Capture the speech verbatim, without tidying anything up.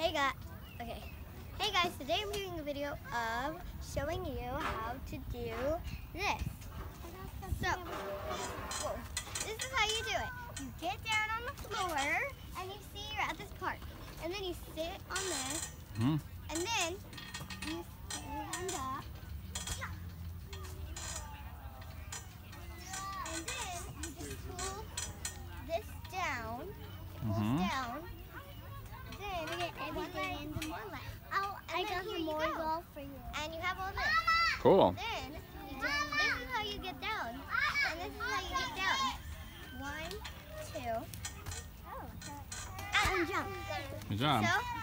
Hey guys, okay. Hey guys, today I'm doing a video of showing you how to do this. So, whoa, this is how you do it. You get down on the floor and you see you're at this park. And then you sit on this, mm-hmm. and then you stand up. And then you just pull this down. It pulls mm-hmm. down. Then you get everything into one leg. Oh, and I got some more golf for you. And you have all this. Cool. Then you just, this is how you get down. And this is how you get down. One, two, and jump. Good job. So